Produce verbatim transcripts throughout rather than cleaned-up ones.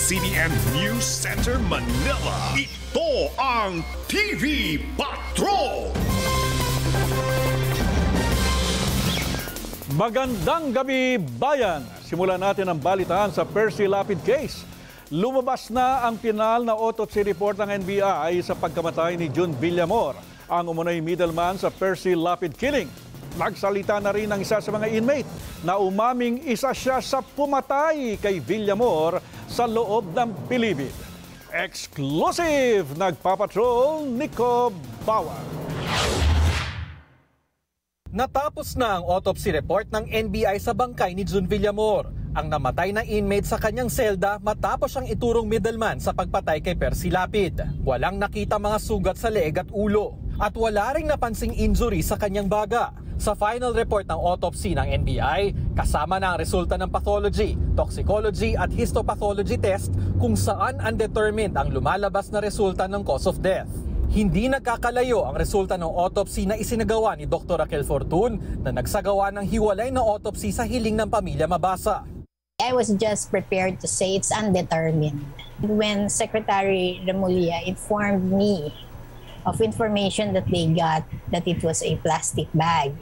C B N News Center Manila. Ito ang T V Patrol. Magandang gabi, bayan! Simulan natin ang balitaan sa Percy Lapid case. Lumabas na ang pinal na autopsy report ng N B I sa pagkamatay ni June Villamor, ang umunay middleman sa Percy Lapid killing. Nagsalita na rin ang isa sa mga inmate na umaming isa siya sa pumatay kay Villamor sa loob ng bilibid. Exclusive! Nagpapatrol, Nico Bauer. Natapos na ang autopsy report ng N B I sa bangkay ni June Villamor, ang namatay na inmate sa kanyang selda matapos siyang iturong middleman sa pagpatay kay Percy Lapid. Walang nakita mga sugat sa leeg at ulo at wala ring napansing injury sa kanyang baga. Sa final report ng autopsy ng N B I, kasama na ang resulta ng pathology, toxicology at histopathology test kung saan undetermined ang lumalabas na resulta ng cause of death. Hindi nagkakalayo ang resulta ng autopsy na isinagawa ni Doctor Raquel Fortun na nagsagawa ng hiwalay na autopsy sa hiling ng pamilya mabasa. I was just prepared to say it's undetermined. When Secretary Remulla informed me of information that they got that it was a plastic bag,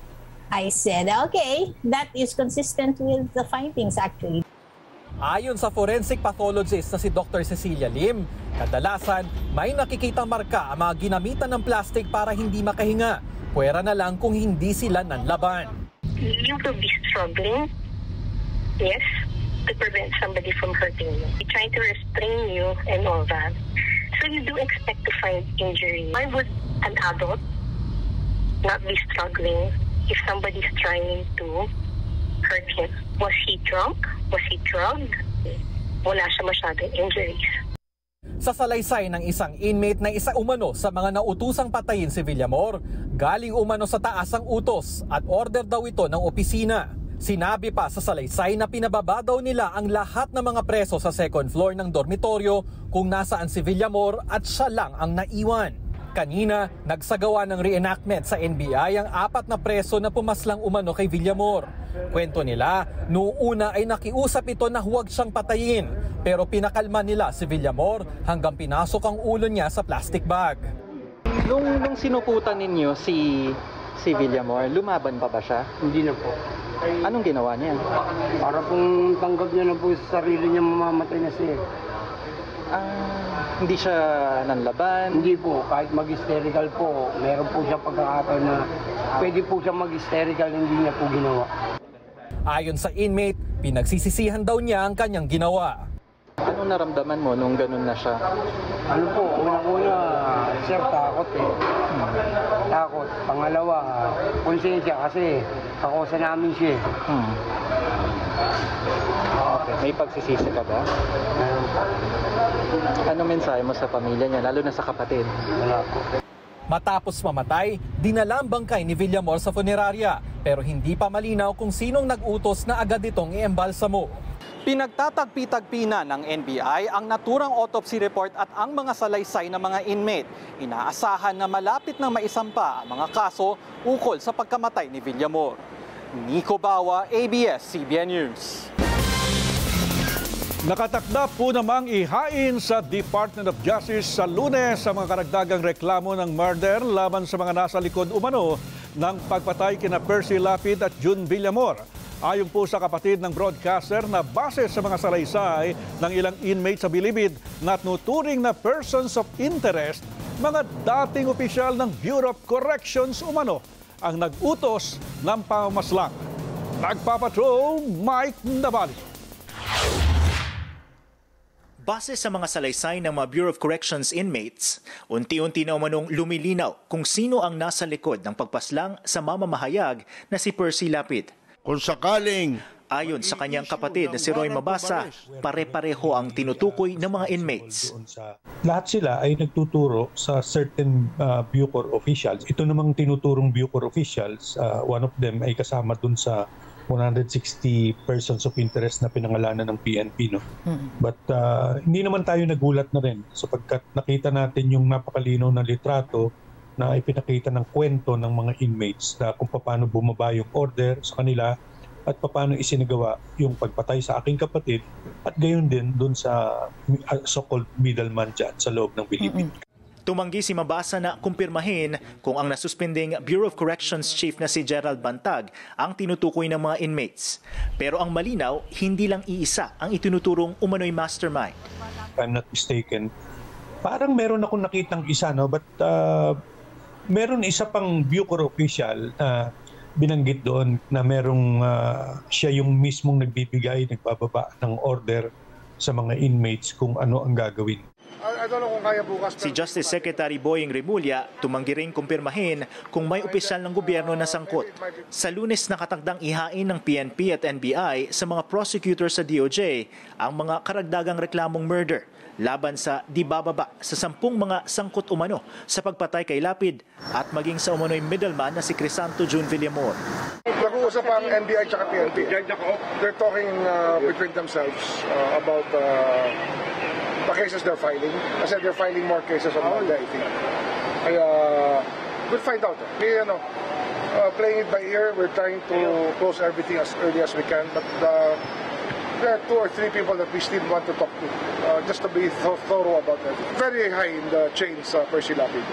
I said, okay, that is consistent with the findings actually. Ayon sa forensic pathologist na si Doctor Cecilia Lim, kadalasan may nakikitang marka ang mga ginamitan ng plastic para hindi makahinga. Pwera na lang kung hindi sila nanlaban. You will be struggling, yes, to prevent somebody from hurting you. They try to restrain you and all that. So you do expect to find injury. Why would an adult not be struggling if somebody's trying to hurt him? Was he drunk? Was he drugged? Wala siya masyadong injuries. Sa salaysay ng isang inmate na isa umano sa mga nautusang patayin si Villamor, galing umano sa taas ang utos at order daw ito ng opisina. Sinabi pa sa salaysay na pinababa daw nila ang lahat ng mga preso sa second floor ng dormitoryo kung nasaan si Villamor at siya lang ang naiwan. Kanina, nagsagawa ng reenactment sa N B I ang apat na preso na pumaslang umano kay Villamor. Kwento nila, noong una ay nakiusap ito na huwag siyang patayin, pero pinakalma nila si Villamor hanggang pinasok ang ulo niya sa plastic bag. Nung, nung sinukutan ninyo si, si Villamor, lumaban pa ba siya? Hindi na po. Anong ginawa niya? Para pong tanggap niya na po sa sarili niya mamamatay na siya. Ah, hindi siya nanlaban? Hindi po, kahit mag-hysterical po, meron po siya pagkakataon na pwede po siya mag-hysterical, hindi niya po ginawa. Ayon sa inmate, pinagsisisihan daw niya ang kanyang ginawa. Anong naramdaman mo nung ganun na siya? Ano po, unang-una, sir, takot eh. Hmm. Takot. Pangalawa, konsensya kasi kakosa namin siya. Hmm. Okay. May pagsisisi ka ba? Anong mensahe mo sa pamilya niya, lalo na sa kapatid? Wala po. Matapos mamatay, dinala ang bangkay ni Villamor sa funeraria, pero hindi pa malinaw kung sinong nag-utos na agad itong i-embalsamo. Pinagtatagpi-tagpi na ng N B I ang naturang autopsy report at ang mga salaysay ng mga inmate. Inaasahan na malapit na maisampa ang mga kaso ukol sa pagkamatay ni Villamor. Nico Bauer, A B S C B N News. Nakatakda po namang ihain sa Department of Justice sa Lunes sa mga karagdagang reklamo ng murder laban sa mga nasa likod umano ng pagpatay kina Percy Lapid at June Villamor. Ayon po sa kapatid ng broadcaster na base sa mga salaysay ng ilang inmates sa bilibid na nuturing na persons of interest, mga dating opisyal ng Bureau of Corrections umano ang nag-utos ng pamamaslang. Nagpapatrol, Mike Navalio. Base sa mga salaysay ng mga Bureau of Corrections inmates, unti-unti na umanong lumilinaw kung sino ang nasa likod ng pagpaslang sa mamamahayag na si Percy Lapid. Kung sakaling ayon sa kanyang kapatid na si Roy Mabasa, pare-pareho ang tinutukoy ng mga inmates. Lahat sila ay nagtuturo sa certain uh, Bucor officials. Ito namang tinuturong Bucor officials, uh, one of them ay kasama dun sa one hundred sixty persons of interest na pinangalanan ng P N P. No? Mm-hmm. But uh, hindi naman tayo nagulat na rin sapagkat nakita natin yung napakalinaw na litrato na ipinakita ng kwento ng mga inmates na kung paano bumaba yung order sa kanila at paano isinagawa yung pagpatay sa aking kapatid at gayon din doon sa so-called middleman dyan sa loob ng bilibid. Tumanggi si Mabasa na kumpirmahin kung ang nasuspending Bureau of Corrections Chief na si Gerald Bantag ang tinutukoy ng mga inmates. Pero ang malinaw, hindi lang iisa ang itinuturong umano'y mastermind. If I'm not mistaken, parang meron akong nakitang isa, no? But uh, meron isa pang Bureau official na uh, binanggit doon na merong uh, siya yung mismong nagbibigay, nagbababa ng order sa mga inmates kung ano ang gagawin. I don't know kung kaya bukas. Si Justice Secretary Boying Remulla tumanggi ring kumpirmahin kung may opisyal ng gobyerno na sangkot. Sa Lunes nakatagdang ihain ng P N P at N B I sa mga prosecutor sa D O J ang mga karagdagang reklamong murder laban sa di bababa sa sampung mga sangkot umano sa pagpatay kay Lapid at maging sa umano'y middleman na si Crisanto June Villamor. Nag-uusap ang N B I at P N P. They're talking uh, between themselves uh, about uh, the cases they're filing. I said they're filing more cases on Monday, I think. Kaya, we'll find out. We, you know, uh, playing it by ear, we're trying to close everything as early as we can, but uh, there are two or three people that we still want to talk to, uh, just to be th- thorough about that. Very high in the chains, uh, Percy Lapid.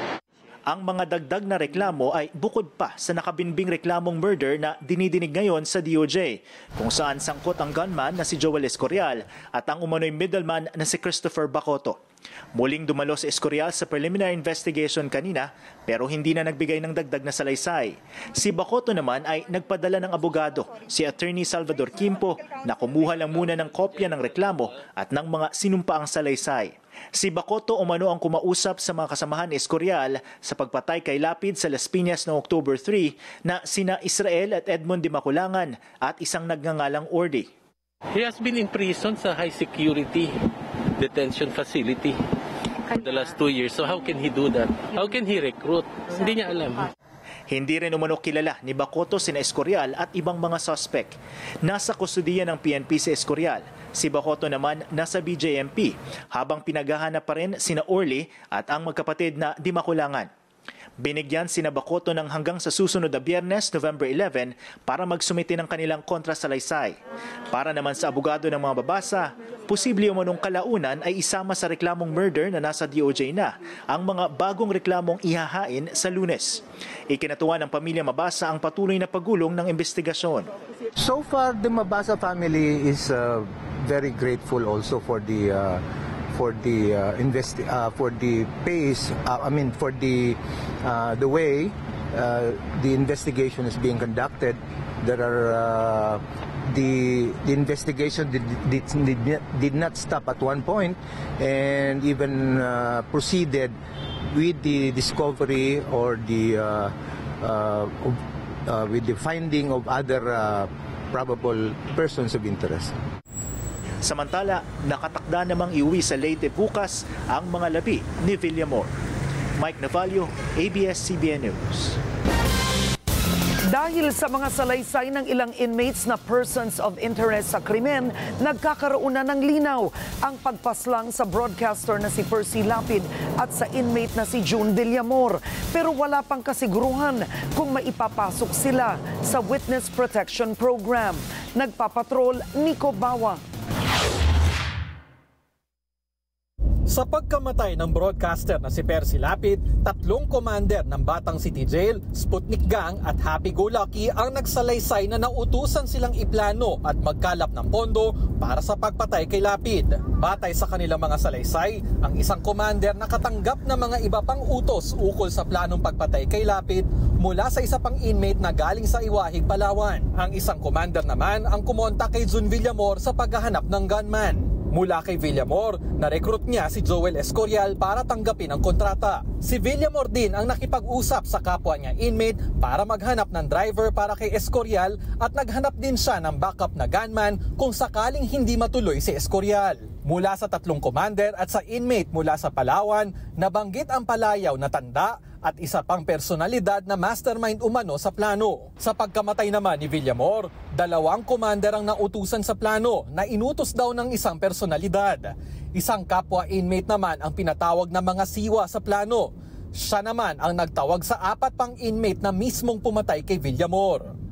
Ang mga dagdag na reklamo ay bukod pa sa nakabinbing reklamong murder na dinidinig ngayon sa D O J, kung saan sangkot ang gunman na si Joel Escorial at ang umano'y middleman na si Christopher Bacoto. Muling dumalo si Escorial sa preliminary investigation kanina pero hindi na nagbigay ng dagdag na salaysay. Si Bacoto naman ay nagpadala ng abogado, si Attorney Salvador Quimpo, na kumuha lang muna ng kopya ng reklamo at ng mga sinumpaang salaysay. Si Bacoto umano ang kumausap sa mga kasamahan ni Escorial sa pagpatay kay Lapid sa Las Piñas noong October three na sina Israel at Edmond de Maculangan at isang nagngangalang Ordi. He has been in prison sa high security detention facility for the last two years. So how can he do that? How can he recruit? Hindi niya alam. Hindi rin umano kilala ni Bacoto sina Escorial at ibang mga suspect. Nasa kustudiya ng P N P si Escorial. Si Bacoto naman nasa B J M P habang pinaghahanap pa rin sina Orly at ang magkapatid na Di Maculangan. Binigyan sina Bacoto ng hanggang sa susunod na Biyernes, November eleven para magsumite ng kanilang kontrasalaysay. Para naman sa abogado ng mga babasa, posible umanong kalaunan ay isama sa reklamong murder na nasa D O J na ang mga bagong reklamong ihahain sa Lunes. Ikinatuwa ng pamilya Mabasa ang patuloy na pagulong ng investigasyon. So far, the Mabasa family is uh, very grateful also for the uh, for the uh, invest uh, for the pace. Uh, I mean, for the uh, the way uh, the investigation is being conducted. There are uh, the the investigation did, did did did not stop at one point, and even uh, proceeded with the discovery or the uh, uh, uh, with the finding of other uh, probable persons of interest. Samantala, nakatakda namang iuwi sa Leyte bukas ang mga labi ni Villamor. Mike Navalio, A B S C B N News. Dahil sa mga salaysay ng ilang inmates na persons of interest sa krimen, nagkakaroon na ng linaw ang pagpaslang sa broadcaster na si Percy Lapid at sa inmate na si June Villamor. Pero wala pang kasiguruhan kung maipapasok sila sa Witness Protection Program. Nagpapatrol, Nico Bawa. Sa pagkamatay ng broadcaster na si Percy Lapid, tatlong commander ng Batang City Jail, Sputnik Gang at Happy Go Lucky ang nagsalaysay na nautusan silang iplano at magkalap ng pondo para sa pagpatay kay Lapid. Batay sa kanilang mga salaysay, ang isang commander nakatanggap ng mga iba pang utos ukol sa planong pagpatay kay Lapid mula sa isa pang inmate na galing sa Iwahig, Palawan. Ang isang commander naman ang kumontak kay June Villamor sa paghahanap ng gunman. Mula kay Villamor, na-recruit niya si Joel Escorial para tanggapin ang kontrata. Si Villamor din ang nakipag-usap sa kapwa niya inmate para maghanap ng driver para kay Escorial at naghanap din siya ng backup na gunman kung sakaling hindi matuloy si Escorial. Mula sa tatlong commander at sa inmate mula sa Palawan, nabanggit ang palayaw na tanda at isa pang personalidad na mastermind umano sa plano. Sa pagkamatay naman ni Villamor, dalawang commander ang nautusan sa plano na inutos daw ng isang personalidad. Isang kapwa inmate naman ang pinatawag na mga siwa sa plano. Siya naman ang nagtawag sa apat pang inmate na mismong pumatay kay Villamor.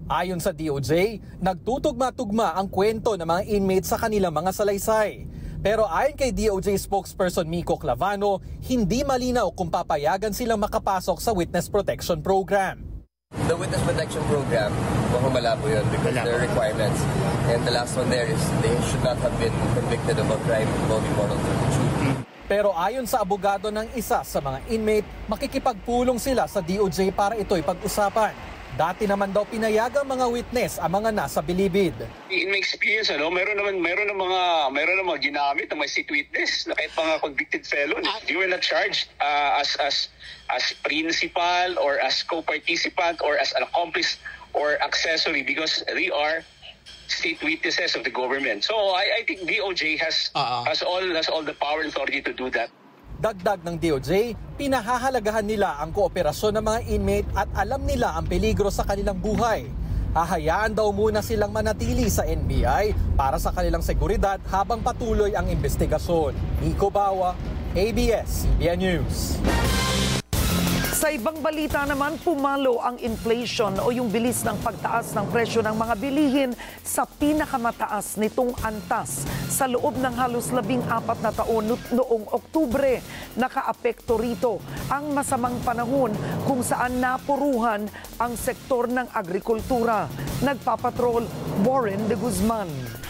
Ayon sa D O J, nagtutugma-tugma ang kwento ng mga inmates sa kanilang mga salaysay. Pero ayon kay D O J spokesperson Miko Clavano, hindi malinaw kung papayagan silang makapasok sa Witness Protection Program. The Witness Protection Program, mukhang malabo yun because there are requirements. And the last one there is they should not have been convicted of a crime involving moral turpitude. Pero ayon sa abogado ng isa sa mga inmate, makikipagpulong sila sa D O J para ito'y pag-usapan. Dati naman daw pinayagang mga witness ang mga nasa bilibid. In my experience, ano, meron naman meron ng mga meron ng mga ginamit ng mga state witness na kahit mga convicted felon. You were not charged uh, as as as principal or as co-participant or as an accomplice or accessory because they are state witnesses of the government. So I, I think D O J has uh-huh. has all has all the power and authority to do that. Dagdag ng D O J, pinahahalagahan nila ang kooperasyon ng mga inmate at alam nila ang peligro sa kanilang buhay. Hahayaan daw muna silang manatili sa N B I para sa kanilang seguridad habang patuloy ang investigasyon. Nico Bawa, A B S C B N News. Sa ibang balita naman, pumalo ang inflation o yung bilis ng pagtaas ng presyo ng mga bilihin sa pinakamataas nitong antas. Sa loob ng halos labing apat na taon noong Oktubre, nakaapekto rito ang masamang panahon kung saan napuruhan ang sektor ng agrikultura. Nagpapatrol, Warren de Guzman.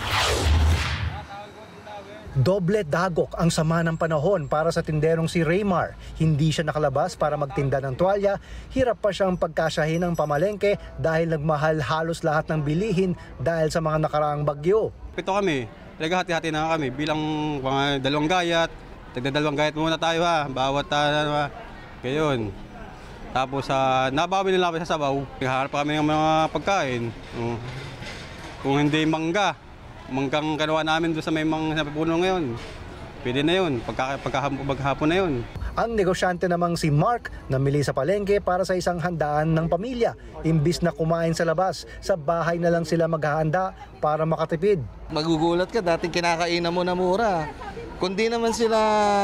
Doble dagok ang sama ng panahon para sa tinderong si Raymar. Hindi siya nakalabas para magtinda ng tuwalya. Hirap pa siyang pagkasyahin ng pamalengke dahil nagmahal halos lahat ng bilihin dahil sa mga nakaraang bagyo. Pito kami, naghahati-hati na kami bilang mga dalawang gayat. Tagdadalawang gayat muna tayo ha, bawat uh, gayon. Tapos uh, nabawi nila sa sabaw. Naghaharap pa kami ng mga pagkain. Uh, kung hindi mangga, manggang kanawa namin doon sa may mga napupuno ngayon. Pwede na yun, pagka, pagkahapon na yun. Ang negosyante namang si Mark namili sa palengke para sa isang handaan ng pamilya. Imbis na kumain sa labas, sa bahay na lang sila maghahanda para makatipid. Magugulat ka, dating kinakainan mo na mura. Kundi naman sila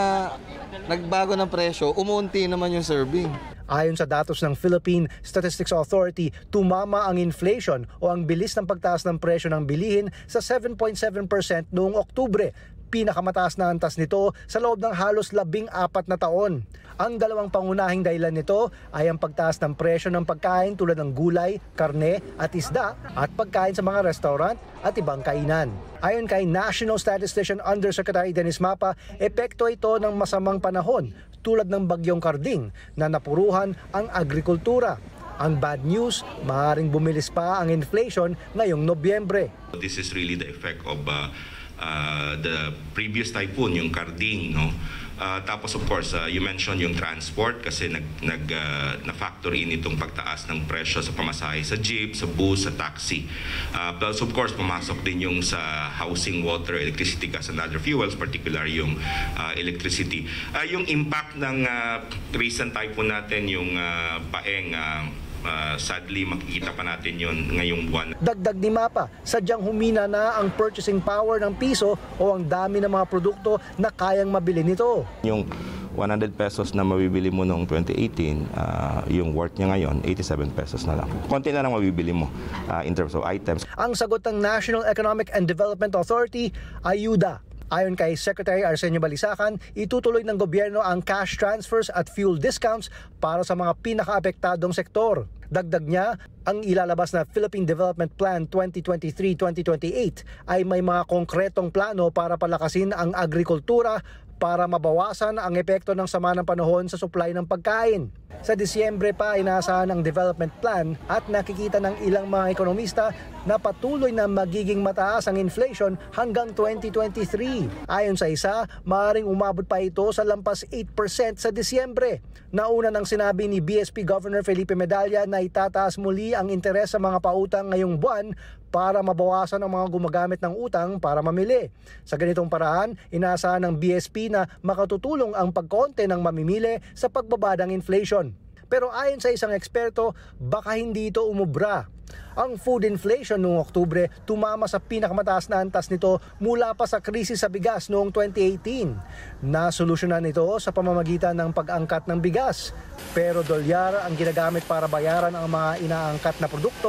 nagbago ng presyo, umunti naman yung serving. Ayon sa datos ng Philippine Statistics Authority, tumama ang inflation o ang bilis ng pagtaas ng presyo ng bilihin sa seven point seven percent noong Oktubre. Pinakamataas na antas nito sa loob ng halos labing apat na taon. Ang dalawang pangunahing dahilan nito ay ang pagtaas ng presyo ng pagkain tulad ng gulay, karne at isda at pagkain sa mga restaurant at ibang kainan. Ayon kay National Statistician Undersecretary Dennis Mapa, epekto ito ng masamang panahon tulad ng bagyong Karding na napuruhan ang agrikultura. Ang bad news, maaaring bumilis pa ang inflation ngayong Nobyembre. This is really the effect of uh, uh, the previous typhoon, yung Karding, no? Uh, tapos of course, uh, you mentioned yung transport kasi nag, nag, uh, na-factor in itong pagtaas ng presyo sa pamasahe sa jeep, sa bus, sa taxi. Uh, plus of course, pumasok din yung sa housing, water, electricity, gas and other fuels, particular yung uh, electricity. Uh, yung impact ng uh, recent typhoon natin, yung uh, Paeng, uh, Uh, sadly, makikita pa natin yon ngayong buwan. Dagdag ni Mapa, sadyang humina na ang purchasing power ng piso o ang dami ng mga produkto na kayang mabili nito. Yung one hundred pesos na mabibili mo noong twenty eighteen, uh, yung worth niya ngayon, eighty-seven pesos na lang. Konti na lang mabibili mo uh, in terms of items. Ang sagot ng National Economic and Development Authority, ayuda. Ayon kay Secretary Arsenio Balisacan, itutuloy ng gobyerno ang cash transfers at fuel discounts para sa mga pinakaapektadong sektor. Dagdag niya, ang ilalabas na Philippine Development Plan twenty twenty-three to twenty twenty-eight ay may mga konkretong plano para palakasin ang agrikultura para mabawasan ang epekto ng sama ng panahon sa supply ng pagkain. Sa Disyembre pa inaasahan ang development plan at nakikita ng ilang mga ekonomista na patuloy na magiging mataas ang inflation hanggang twenty twenty-three. Ayon sa isa, maaaring umabot pa ito sa lampas eight percent sa Disyembre. Nauna nang sinabi ni B S P Governor Felipe Medalla na itataas muli ang interes sa mga pautang ngayong buwan para mabawasan ang mga gumagamit ng utang para mamili. Sa ganitong paraan, inaasahan ng B S P na makatutulong ang pagkonte ng mamimili sa pagbaba ng inflation. Pero ayon sa isang eksperto, baka hindi ito umubra. Ang food inflation noong Oktubre tumama sa pinakamataas na antas nito mula pa sa krisis sa bigas noong twenty eighteen. Nasolusyonan ito sa pamamagitan ng pag-angkat ng bigas. Pero dolyar ang ginagamit para bayaran ang mga inaangkat na produkto,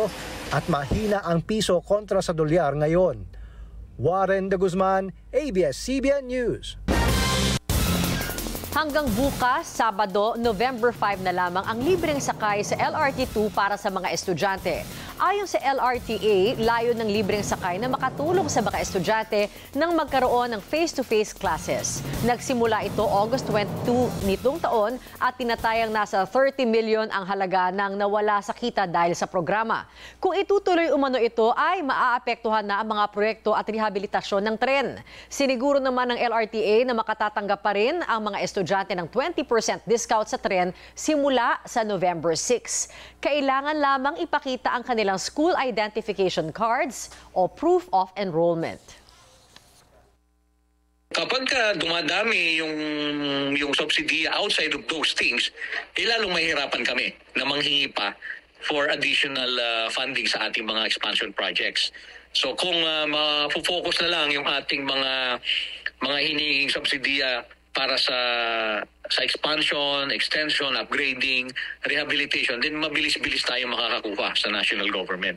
at mahina ang piso kontra sa dolyar ngayon. Warren de Guzman, A B S C B N News. Hanggang bukas, Sabado, November five na lamang ang libreng sakay sa L R T two para sa mga estudyante. Ayon sa L R T A, layo ng libreng sakay na makatulong sa mga estudyante nang magkaroon ng face-to-face classes. Nagsimula ito August twenty-two nitong taon at tinatayang nasa thirty million ang halaga ng nawala sa kita dahil sa programa. Kung itutuloy umano ito ay maaapektuhan na ang mga proyekto at rehabilitasyon ng tren. Siniguro naman ng L R T A na makatatanggap pa rin ang mga estudyante estudyante ng twenty percent discount sa tren simula sa November six. Kailangan lamang ipakita ang kanilang school identification cards o proof of enrollment. Kapag ka dumadami yung, yung subsidy outside of those things, eh lalong mahirapan kami na manghingi pa for additional uh, funding sa ating mga expansion projects. So kung uh, ma-focus na lang yung ating mga mga hinihinging subsidiya para sa sa expansion, extension, upgrading, rehabilitation, then mabilis-bilis tayo makakakuha sa national government.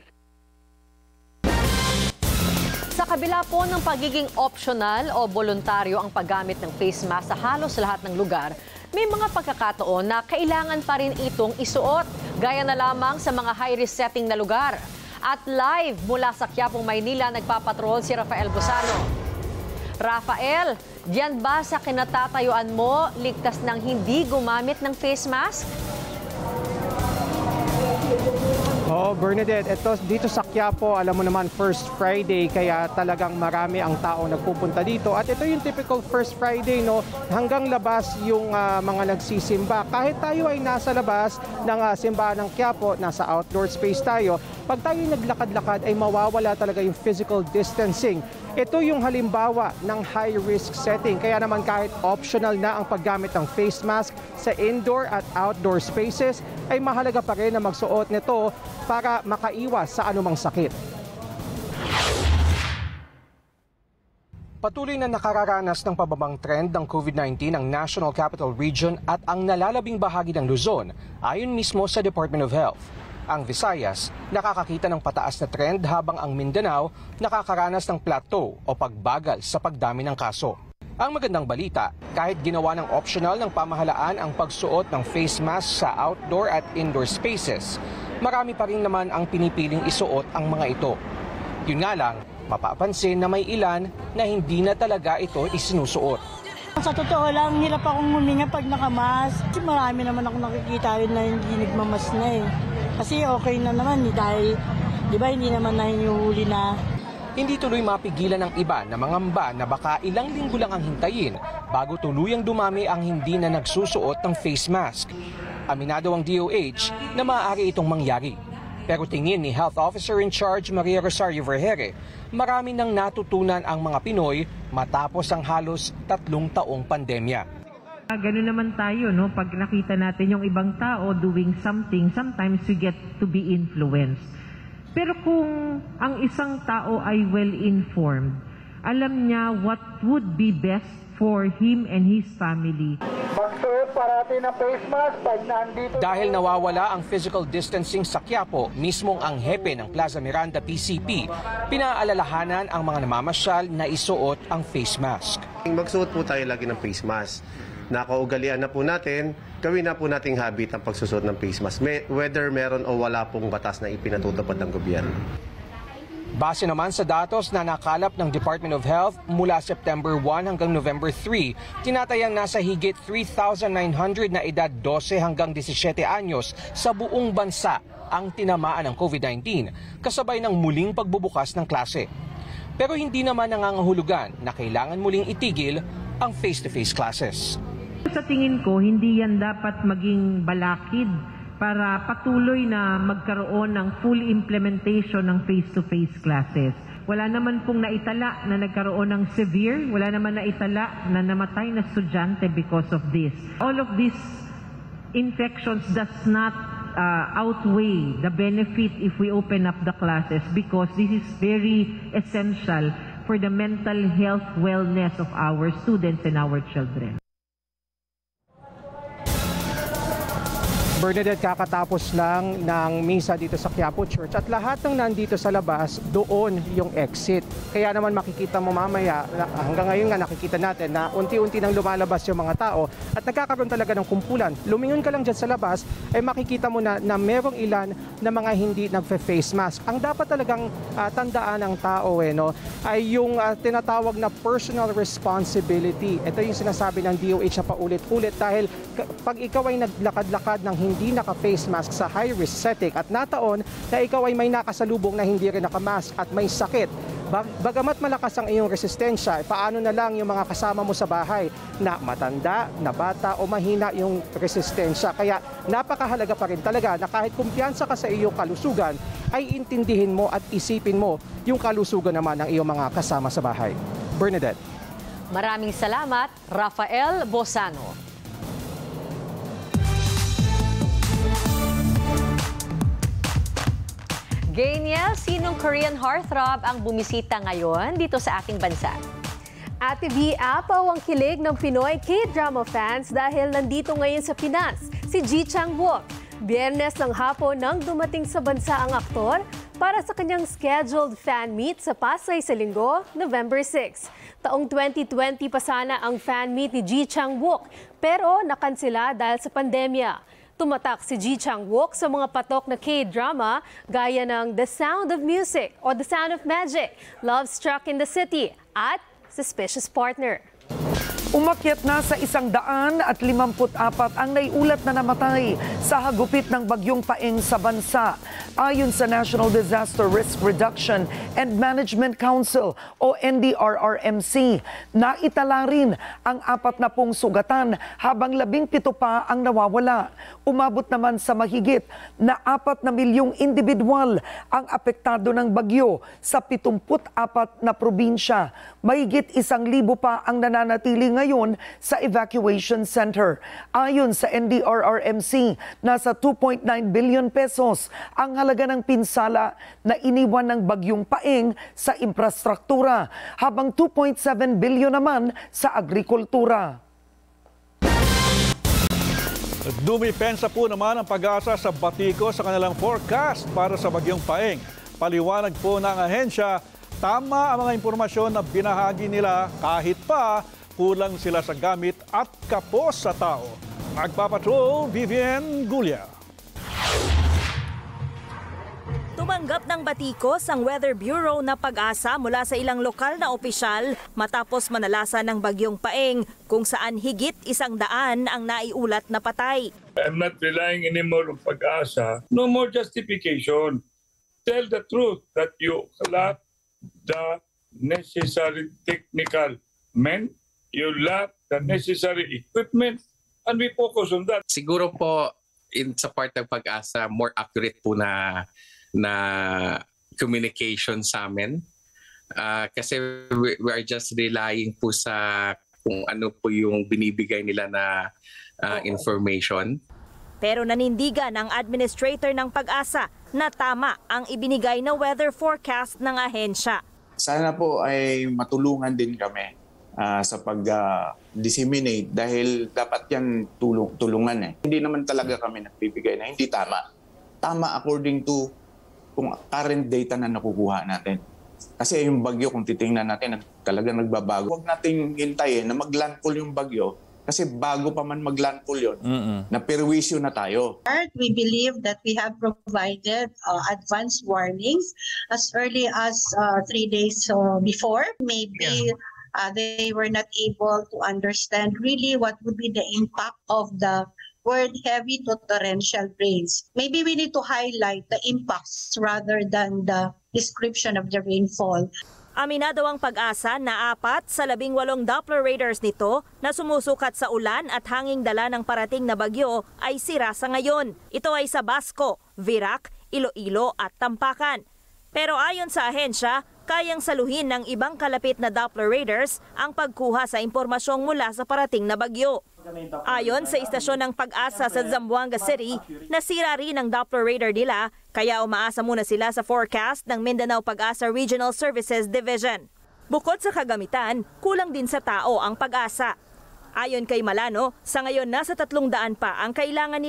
Sa kabila po ng pagiging optional o voluntaryo ang paggamit ng face mask sa halos lahat ng lugar, may mga pagkakataon na kailangan pa rin itong isuot, gaya na lamang sa mga high-risk setting na lugar. At live mula sa Quiapo, Maynila, nagpapatrol si Rafael Busano. Rafael, diyan ba sa kinatatayuan mo ligtas ng hindi gumamit ng face mask? Oo, Bernadette, ito dito sa Quiapo, alam mo naman, First Friday, kaya talagang marami ang tao nagpupunta dito. At ito yung typical First Friday, no? Hanggang labas yung uh, mga nagsisimba. Kahit tayo ay nasa labas ng uh, simbahan ng Quiapo, nasa outdoor space tayo, pag tayo naglakad-lakad ay mawawala talaga yung physical distancing. Ito yung halimbawa ng high-risk setting. Kaya naman kahit optional na ang paggamit ng face mask sa indoor at outdoor spaces, ay mahalaga pa rin na magsuot nito para makaiwas sa anumang sakit. Patuloy na nakararanas ng pababang trend ng COVID nineteen ang National Capital Region at ang nalalabing bahagi ng Luzon, ayon mismo sa Department of Health. Ang Visayas nakakakita ng pataas na trend habang ang Mindanao nakakaranas ng plateau o pagbagal sa pagdami ng kaso. Ang magandang balita, kahit ginawa ng optional ng pamahalaan ang pagsuot ng face mask sa outdoor at indoor spaces, marami pa rin naman ang pinipiling isuot ang mga ito. Yun nga lang, mapapansin na may ilan na hindi na talaga ito isinusuot. Sa totoo lang, hirap akong huminga pag nakamas. Kasi marami naman ako nakikita rin na hindi nagmamas na eh. Kasi okay na naman eh, dahil di ba hindi naman na hinuhuli na. Hindi tuloy mapigilan ng iba na mangamba na baka ilang linggo lang ang hintayin bago tuluyang dumami ang hindi na nagsusuot ng face mask. Aminado ang D O H na maaari itong mangyari. Pero tingin ni Health Officer in Charge Maria Rosario Vergere, marami nang natutunan ang mga Pinoy matapos ang halos tatlong taong pandemya. Ganun naman tayo, no? Pag nakita natin yung ibang tao doing something, sometimes we get to be influenced. Pero kung ang isang tao ay well-informed, alam niya what would be best for him and his family. Magsuot parati ng face mask pag nandito. Dahil nawawala ang physical distancing sa Quiapo, mismong ang hepe ng Plaza Miranda P C P, pinaalalahanan ang mga namamasyal na isuot ang face mask. Magsuot po tayo lagi ng face mask. Nakaugalian na po natin, gawin na po nating habit ang pagsusuot ng face mask, whether meron o wala pong batas na ipinatutupad ng gobyerno. Base naman sa datos na nakalap ng Department of Health mula September one hanggang November three, tinatayang nasa higit three thousand nine hundred na edad twelve hanggang seventeen anyos sa buong bansa ang tinamaan ng COVID nineteen, kasabay ng muling pagbubukas ng klase. Pero hindi naman nangangahulugan na kailangan muling itigil ang face-to-face classes. Sa tingin ko, hindi yan dapat maging balakid para patuloy na magkaroon ng full implementation ng face-to-face classes. Wala naman pong naitala na nagkaroon ng severe, wala naman naitala na namatay na estudyante because of this. All of these infections does not uh, outweigh the benefit if we open up the classes because this is very essential for the mental health wellness of our students and our children. Bernadette, kakatapos lang ng misa dito sa Quiapo Church at lahat ng nandito sa labas, doon yung exit. Kaya naman makikita mo mamaya, hanggang ngayon nga nakikita natin na unti-unti nang lumalabas yung mga tao at nagkakaroon talaga ng kumpulan. Lumingon ka lang dyan sa labas, ay makikita mo na, na merong ilan na mga hindi nagfe-face mask. Ang dapat talagang uh, tandaan ng tao eh, no, ay yung uh, tinatawag na personal responsibility. Ito yung sinasabi ng D O H na paulit-ulit dahil pag ikaw ay naglakad-lakad ng hindi naka-face mask sa high-risk setting at nataon na ikaw ay may nakasalubong na hindi rin naka-mask at may sakit, bagamat malakas ang iyong resistensya, paano na lang yung mga kasama mo sa bahay na matanda, na bata o mahina yung resistensya. Kaya napakahalaga pa rin talaga na kahit kumpiyansa ka sa iyong kalusugan, ay intindihin mo at isipin mo yung kalusugan naman ng iyong mga kasama sa bahay. Bernadette. Maraming salamat, Rafael Bosano. Ganyel, sinong Korean heartthrob ang bumisita ngayon dito sa ating bansa? Ate B, apaw ang kilig ng Pinoy K-drama fans dahil nandito ngayon sa Pinas si Ji Chang-wook. Biyernes ng hapon nang dumating sa bansa ang aktor para sa kanyang scheduled fan meet sa Pasay sa Linggo, November six. Taong twenty twenty pa sana ang fan meet ni Ji Chang-wook pero nakansela dahil sa pandemya. Tumatak si Ji Chang-wook sa mga patok na K-drama gaya ng The Sound of Music o The Sound of Magic, Love Struck in the City at Suspicious Partner. Umakyat na sa isang daan at limamput apat ang naiulat na namatay sa hagupit ng bagyong Paeng sa bansa. Ayon sa National Disaster Risk Reduction and Management Council o N D R R M C, naitala rin ang apat na pong sugatan habang labing pito pa ang nawawala. Umabot naman sa mahigit na apat na milyong individual ang apektado ng bagyo sa pitumput apat na probinsya. Mahigit isang libo pa ang nananatili ngayon sa evacuation center. Ayon sa N D R R M C, nasa two point nine billion pesos ang halaga ng pinsala na iniwan ng bagyong Paeng sa infrastruktura, habang two point seven billion naman sa agrikultura. Dumipensa po naman ang Pag-asa sa batiko sa kanilang forecast para sa bagyong Paeng. Paliwanag po ng ahensya, tama ang mga impormasyon na binahagi nila kahit pa kulang sila sa gamit at kapos sa tao. Magpapatrol, Vivian Gulia. Tumanggap ng batikos ang Weather Bureau na pag-asa mula sa ilang lokal na opisyal matapos manalasa ng bagyong Paeng kung saan higit isang daan ang naiulat na patay. I'm not relying anymore on pag-asa. No more justification. Tell the truth that you lack the necessary technical men, you lack the necessary equipment, and we focus on that. Siguro po in sa part ng pag-asa, more accurate po na na communication sa amin. Uh, kasi we, we are just relying po sa kung ano po yung binibigay nila na uh, information. Pero nanindigan ang administrator ng Pag-asa na tama ang ibinigay na weather forecast ng ahensya. Sana po ay matulungan din kami uh, sa pag-disseminate uh, dahil dapat yan tulung tulungan eh. Hindi naman talaga kami nagbibigay na hindi tama. Tama according to kung current data na nakukuha natin. Kasi yung bagyo, kung titingnan natin, talaga nagbabago. Huwag nating hintayin na mag-landfall yung bagyo kasi bago pa man mag-landfall yun, mm-mm, na perwisyo na tayo. We believe that we have provided uh, advance warnings as early as uh, three days uh, before. Maybe uh, they were not able to understand really what would be the impact of the word heavy to torrential rains. Maybe we need to highlight the impacts rather than the description of the rainfall. Aminado ang Pag-asa na apat sa labing walong Doppler radars nito na sumusukat sa ulan at hanging dala ng parating na bagyo ay sira sa ngayon. Ito ay sa Basco, Virac, Iloilo at Tampakan. Pero ayon sa ahensya, kayang saluhin ng ibang kalapit na Doppler radars ang pagkuha sa impormasyong mula sa parating na bagyo. Ayon sa istasyon ng Pag-asa sa Zamboanga City, nasira rin ang Doppler radar nila kaya umaasa muna sila sa forecast ng Mindanao Pag-asa Regional Services Division. Bukod sa kagamitan, kulang din sa tao ang Pag-asa. Ayon kay Malano, sa ngayon nasa tatlong daan pa ang kailangan nila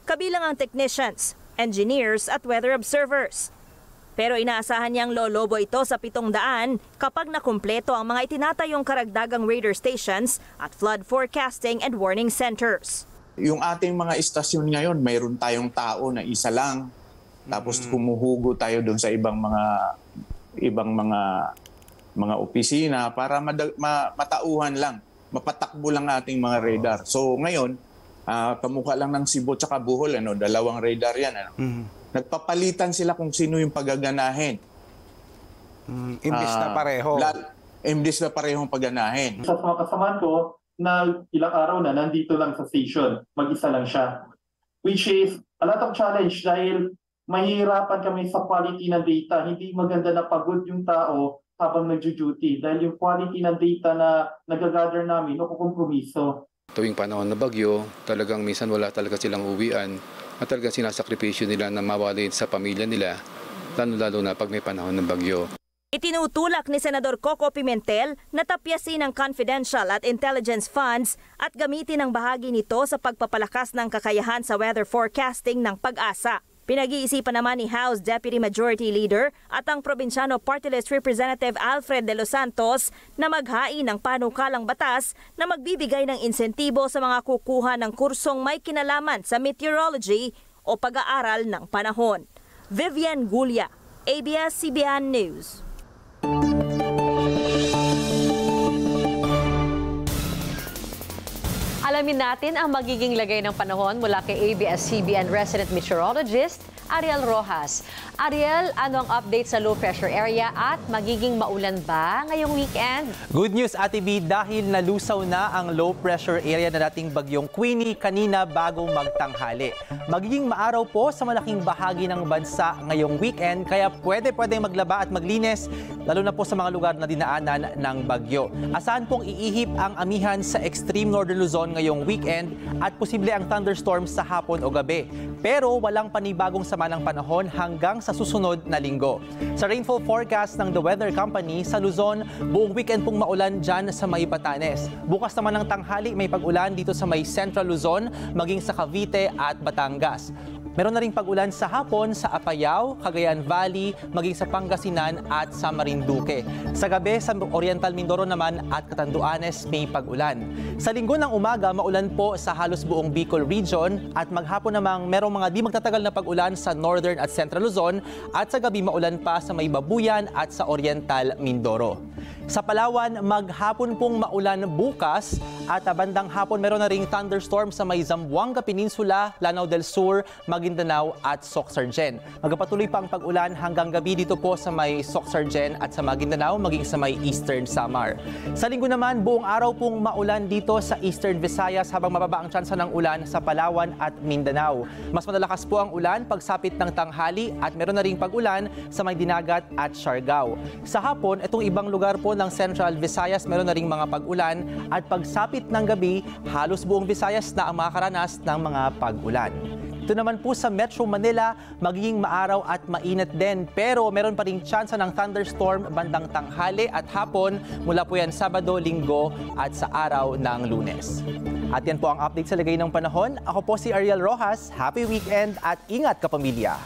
kabilang ang technicians, engineers at weather observers. Pero inaasahan niyang lolobo ito sa pitong daan kapag nakumpleto ang mga itinatayong karagdagang radar stations at flood forecasting and warning centers. Yung ating mga istasyon ngayon, mayroon tayong tao na isa lang. Tapos humuhugo tayo doon sa ibang mga ibang mga mga opisina para mada, ma, matauhan lang, mapatakbo lang ating mga radar. So ngayon, uh, kamukha lang ng Cebu tsaka Bohol, ano, dalawang radar yan. Ano. Mm-hmm. Nagpapalitan sila kung sino yung pagaganahin. Mm, imbis uh, na pareho. La, imbis na parehong paganahin. Sa mga kasamahan ko, na ilang araw na nandito lang sa station, mag-isa lang siya. Which is a lot of challenge dahil mahihirapan kami sa quality ng data. Hindi maganda na pagod yung tao habang nagjo-duty dahil yung quality ng data na nagagather namin, nakukompromiso. Tuwing panahon na bagyo, talagang minsan wala talaga silang uwian at talagang sinasakripisyo nila na mawalin sa pamilya nila, lalo-lalo na pag may panahon ng bagyo. Itinutulak ni Senador Coco Pimentel na tapyasin ang confidential at intelligence funds at gamitin ang bahagi nito sa pagpapalakas ng kakayahan sa weather forecasting ng Pag-asa. Pinag-iisipan naman ni House Deputy Majority Leader at ang Probinsyano Party List Representative Alfred de los Santos na maghain ng panukalang batas na magbibigay ng insentibo sa mga kukuha ng kursong may kinalaman sa meteorology o pag-aaral ng panahon. Vivian Gulia, A B S C B N News. Alamin natin ang magiging lagay ng panahon mula kay A B S C B N resident meteorologist Ariel Rojas. Ariel, ano ang update sa low pressure area at magiging maulan ba ngayong weekend? Good news, Ate B, dahil nalusaw na ang low pressure area na dating bagyong Queenie kanina bago magtanghali. Magiging maaraw po sa malaking bahagi ng bansa ngayong weekend, kaya pwede-pwede maglaba at maglinis, lalo na po sa mga lugar na dinaanan ng bagyo. Asahan pong iihip ang amihan sa extreme northern Luzon ngayong weekend at posible ang thunderstorms sa hapon o gabi. Pero walang panibagong sama ng panahon hanggang sa susunod na linggo. Sa rainfall forecast ng The Weather Company, sa Luzon, buong weekend pong maulan dyan sa may Batanes. Bukas naman ng tanghali, may pag-ulan dito sa may Central Luzon, maging sa Cavite at Batangas. Meron na ring pag-ulan sa hapon sa Apayao, Cagayan Valley, maging sa Pangasinan at sa Marinduque. Sa gabi, sa Oriental Mindoro naman at Catanduanes may pag-ulan. Sa linggo ng umaga, maulan po sa halos buong Bicol Region at maghapon namang merong mga di magtatagal na pag-ulan sa Northern at Central Luzon at sa gabi maulan pa sa may Babuyan at sa Oriental Mindoro. Sa Palawan, maghapon pong maulan bukas at bandang hapon meron na ring thunderstorm sa may Zamboanga Peninsula, Lanao del Sur, Maguindanao at Soc-Sargen. Magpapatuloy pa ang pag-ulan hanggang gabi dito po sa may Soc-Sargen at sa Maguindanao, maging sa may Eastern Samar. Sa linggo naman, buong araw pong maulan dito sa Eastern Visayas habang mababa ang tsansa ng ulan sa Palawan at Mindanao. Mas malalakas po ang ulan pagsapit ng tanghali at meron na ring pag-ulan sa may Dinagat at Siargao. Sa hapon, itong ibang lugar po ng Central Visayas meron na ring mga pag-ulan at pagsapit ng gabi, halos buong Visayas na ang makakaranas ng mga pag-ulan. Ito naman po sa Metro Manila, magiging maaraw at mainit din pero meron pa ring tsansa ng thunderstorm bandang tanghali at hapon mula po yan Sabado, Linggo at sa araw ng Lunes. At yan po ang update sa lagay ng panahon. Ako po si Ariel Rojas. Happy weekend at ingat kapamilya!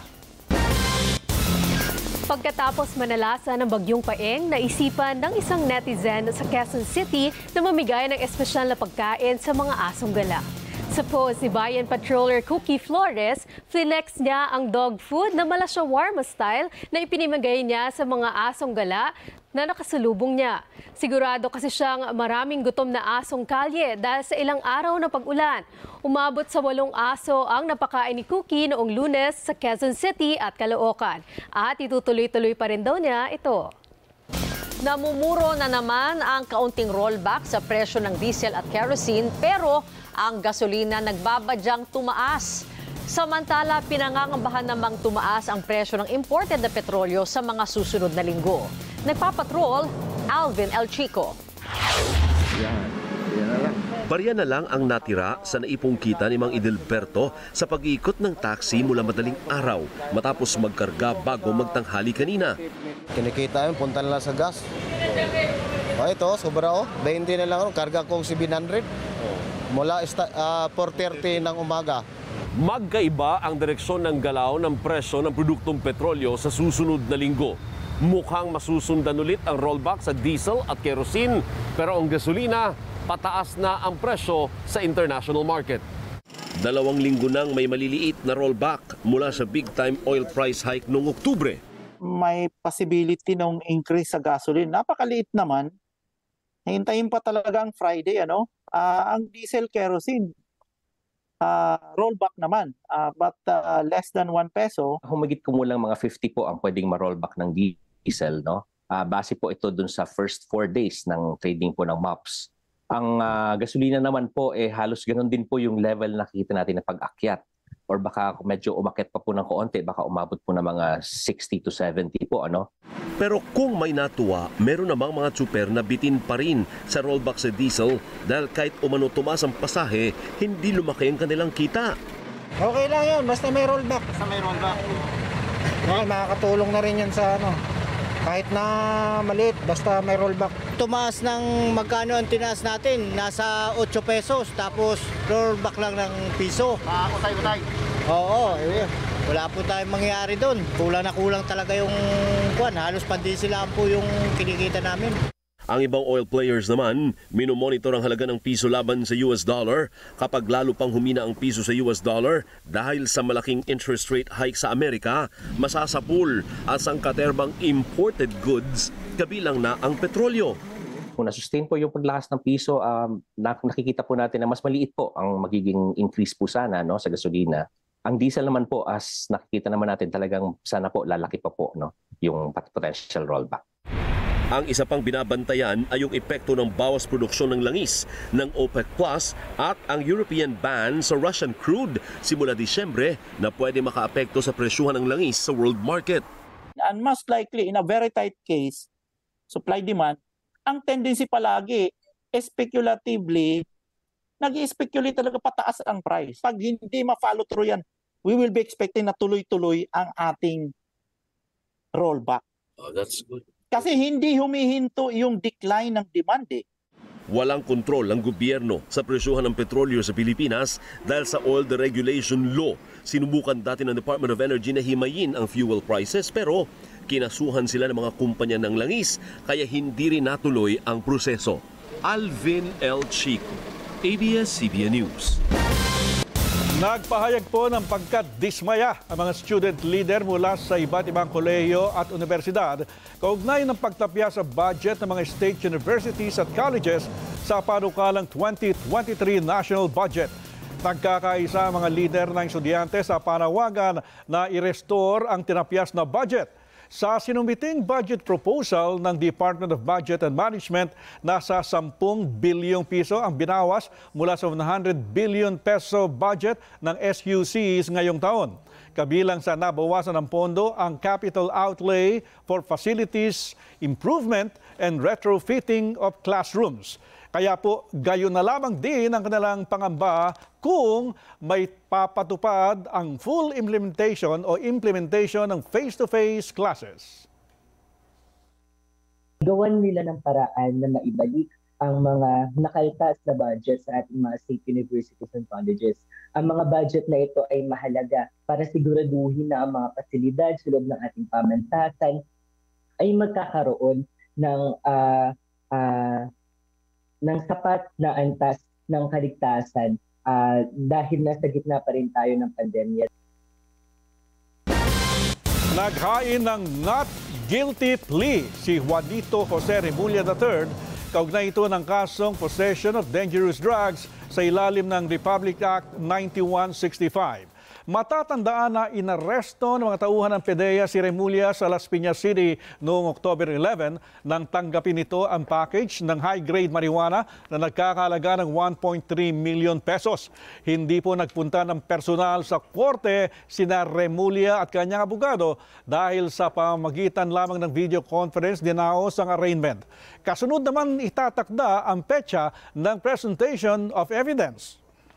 Pagkatapos manalasa ng bagyong Paeng, naisipan ng isang netizen sa Quezon City na mamigay ng espesyal na pagkain sa mga asong gala. Sa post ni Bayan Patroller Cookie Flores, flinex niya ang dog food na mala shawarma style na ipinimigay niya sa mga asong gala na nakasalubong niya. Sigurado kasi siyang maraming gutom na asong kalye dahil sa ilang araw na pag-ulan. Umabot sa walong aso ang napakain ni Cookie noong Lunes sa Quezon City at Caloocan. At itutuloy-tuloy pa rin daw niya ito. Namumuro na naman ang kaunting rollback sa presyo ng diesel at kerosene pero ang gasolina nagbabadyang tumaas. Samantala, pinangangambahan namang tumaas ang presyo ng imported na petrolyo sa mga susunod na linggo. Nagpapatrol, Alvin El Chico. Yan. Yan na lang. Barya na lang ang natira sa naipong kita ni Mang Idilberto sa pag-iikot ng taxi mula madaling araw matapos magkarga bago magtanghali kanina. Kinikita yun, punta na lang sa gas. O ito, sobra o. twenty na lang, karga kong seven hundred. Mula uh, four thirty ng umaga. Magkaiba ang direksyon ng galaw ng presyo ng produktong petrolyo sa susunod na linggo. Mukhang masusundan ulit ang rollback sa diesel at kerosene, pero ang gasolina, pataas na ang presyo sa international market. Dalawang linggo nang may maliliit na rollback mula sa big-time oil price hike noong Oktubre. May possibility ng increase sa gasoline. Napakaliit naman. Hintayin pa talaga ang Friday, ano? Uh, ang diesel kerosene, uh, rollback naman. Uh, but uh, less than one peso. Humigit kumulang mga fifty po ang pwedeng ma-rollback ng diesel, no? Uh, base po ito dun sa first four days ng trading po ng M O P S. Ang uh, gasolina naman po, eh, halos ganoon din po yung level na nakikita natin na pag-akyat. Or baka medyo umakyat pa po ng kaunti, baka umabot po ng mga sixty to seventy po, ano? Pero kung may natuwa, meron namang mga tsuper na bitin pa rin sa rollback sa diesel dahil kahit umano tumaas ang pasahe, hindi lumaki ang kanilang kita. Okay lang yun, basta may rollback. Basta may rollback. Okay, makakatulong na rin yan sa ano. Kahit na maliit, basta may rollback. Tumaas ng magkano ang tinaas natin? Nasa eight pesos, tapos rollback lang ng piso. Ah, utay-utay. Oo, eh, wala po tayong mangyayari doon. Kulang na kulang talaga yung kuwan. Halos pandisilaan po yung kinikita namin. Ang ibang oil players naman, minomonitor ang halaga ng piso laban sa U S dollar kapag lalo pang humina ang piso sa U S dollar dahil sa malaking interest rate hike sa Amerika, masasapul at sangkaterbang imported goods, kabilang na ang petrolyo. Kung na-sustain po yung paglakas ng piso, um, nakikita po natin na mas maliit po ang magiging increase po sana, no, sa gasolina. Ang diesel naman po, as nakikita naman natin, talagang sana po lalaki pa po, no, yung potential rollback. Ang isa pang binabantayan ay yung epekto ng bawas produksyon ng langis ng OPEC Plus at ang European ban sa Russian crude simula Disyembre na pwede makaapekto sa presyuhan ng langis sa world market. And most likely, in a very tight case, supply-demand, ang tendency palagi, speculatively, nag-i-speculate talaga pataas ang price. Pag hindi ma-follow through yan, we will be expecting na tuloy-tuloy ang ating rollback. Oh, that's good. Kasi hindi humihinto yung decline ng demand eh. Walang kontrol ang gobyerno sa presyuhan ng petrolyo sa Pilipinas dahil sa oil deregulation law. Sinubukan dati ng Department of Energy na himayin ang fuel prices pero kinasuhan sila ng mga kumpanya ng langis kaya hindi rin natuloy ang proseso. Alvin L. Chico, A B S C B N News. Nagpahayag po ng pagkadismaya ang mga student leader mula sa iba't ibang kolehiyo at universidad kaugnay ng pagtapya sa budget ng mga state universities at colleges sa panukalang twenty twenty-three national budget. Nagkakaisa ang mga leader ng estudyante sa panawagan na i-restore ang tinapyas na budget. Sa sinumiting budget proposal ng Department of Budget and Management, nasa ten bilyong piso ang binawas mula sa one hundred billion peso budget ng S U Cs ngayong taon. Kabilang sa nabawasan ng pondo ang capital outlay for facilities, improvement, and retrofitting of classrooms. Kaya po, gayon na lamang din ang kanilang pangamba kung may papatupad ang full implementation o implementation ng face-to-face classes. Gawan nila ng paraan na maibalik ang mga nakaltas na budget sa ating mga state universities and colleges. Ang mga budget na ito ay mahalaga para siguraduhin na ang mga pasilidad sa loob ng ating pamantasan ay magkakaroon ng uh, uh, ng sapat na antas ng kaligtasan uh, dahil nasa gitna pa rin tayo ng pandemya. Naghain ng not guilty plea si Juanito Jose Remulla the third kaugnay ito ng kasong possession of dangerous drugs sa ilalim ng Republic Act ninety-one sixty-five. Matatandaan na inaresto ng mga tauhan ng PDEA si Remulla sa Las Piñas City noong October eleven nang tanggapin nito ang package ng high-grade marijuana na nagkakahalaga ng one point three million pesos. Hindi po nagpunta ng personal sa korte sina Remulla at kanyang abogado dahil sa pamamagitan lamang ng video conference dinaos ang arraignment. Kasunod naman itatakda ang petsa ng presentation of evidence.